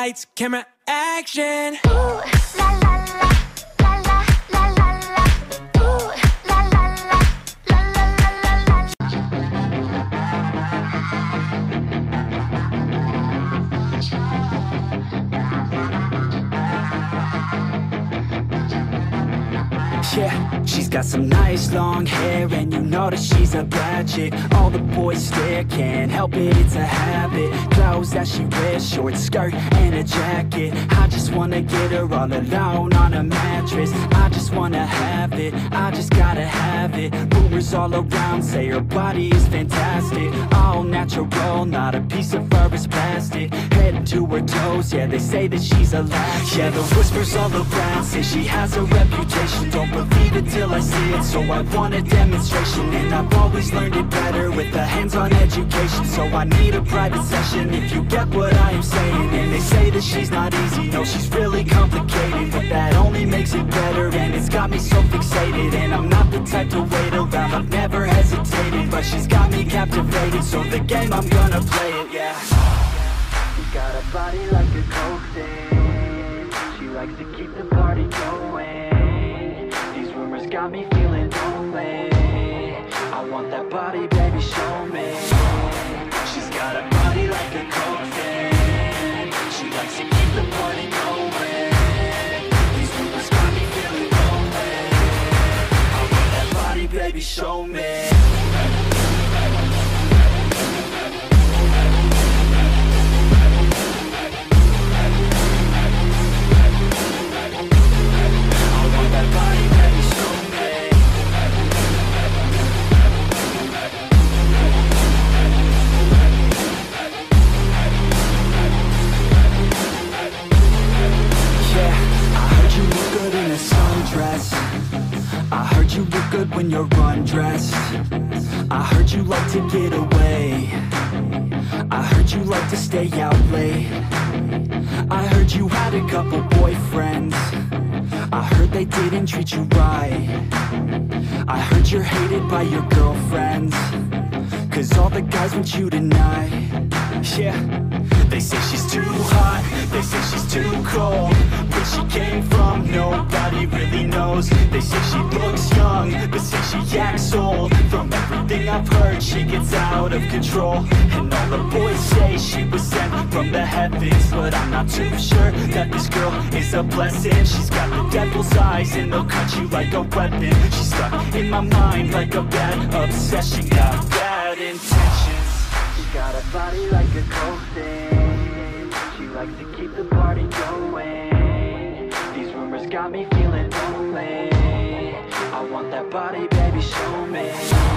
Lights, camera, action. Ooh, la la la, la la la la la. Ooh, la la la, la la la la la. Yeah, she's got some nice long hair, and you know that she's a bad chick. All the boys stare, can't help it, it's a habit. Clothes that she wears, short skirt and a jacket. I just wanna get her all alone on a mattress. I just wanna have it, I just gotta have it. Rumors all around say her body is fantastic. All natural, not a piece of fur is plastic. Head to her toes, yeah, they say that she's a latch. Yeah, the whispers all around say she has a reputation. Don't believe it till I see it, so I want a demonstration. And I've always learned it better with a hands-on education. So I need a private session if you get what I am saying. And they say that she's not easy, no, she's really complicated. But that only makes it better, and it's got me so fixated. And I'm not the type to wait around, I've never hesitated. But she's got me captivated, so the game, I'm gonna play it, yeah. She got a body like a coke thing. She likes to keep the party going. These rumors got me feeling lonely. I want that body, baby, show me. She's got a body like a coke thing. She likes to keep the party going. These rumors got me feeling lonely. I want that body, baby, show me. I heard you look good when you're undressed. I heard you like to get away. I heard you like to stay out late. I heard you had a couple boyfriends. I heard they didn't treat you right. I heard you're hated by your girlfriends, 'cause all the guys want you tonight. Yeah, they say she's too hot, they say she's too cold. Where she came from, nobody really knows. They say she looks young, but say she acts old. From everything I've heard, she gets out of control. And all the boys say she was sent from the heavens, but I'm not too sure that this girl is a blessing. She's got the devil's eyes and they'll cut you like a weapon. She's stuck in my mind like a bad obsession. Got bad intentions. She got a body like a coke thing. She likes to keep the party going. These rumors got me feeling lonely. I want that body, baby, show me.